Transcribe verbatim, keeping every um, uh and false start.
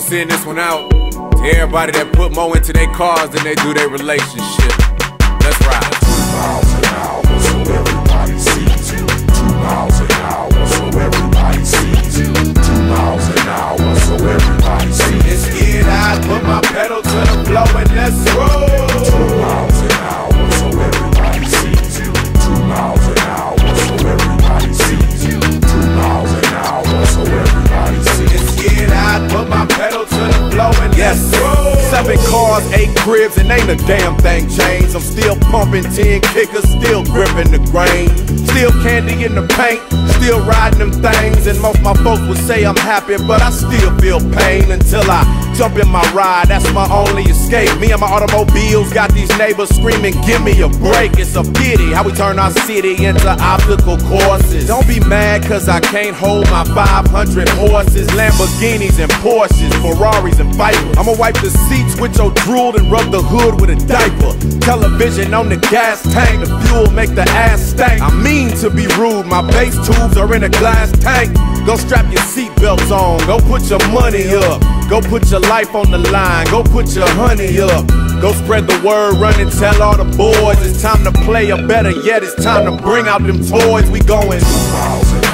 send this one out to everybody that put more into their cars than they do their relationship. Let's ride. Two miles an hour, so everybody sees you. Two miles an hour, so everybody sees you. Two miles an hour, so everybody sees you. Let's get out, put my pedal to the floor and let's roll. Two miles an hour, so everybody sees you. Two miles an hour, so everybody sees you. Two miles an hour, so everybody sees you. Let's get out, put my pedal to the floor and let's roll. Seven cars, eight cribs, and ain't a damn thing changed. I'm still pumping ten kickers, still gripping the grain. Still candy in the paint, still riding them things. And most my folks would say I'm happy, but I still feel pain until I jump in my ride. That's my only escape. Me and my automobiles got these neighbors screaming, give me a break. It's a pity how we turn our city into obstacle courses. Don't be mad cause I can't hold my five hundred horses. Lamborghinis and Porsches, Ferraris and Vipers. I'ma wipe the seats with your drool and rub the hood with a diaper. Television on the gas tank, the fuel make the ass stank. I mean to be rude, my bass tubes are in a glass tank. Go strap your seatbelts on, go put your money up. Go put your life on the line, go put your honey up. Go spread the word, run and tell all the boys. It's time to play, or better yet, it's time to bring out them toys. We going two miles an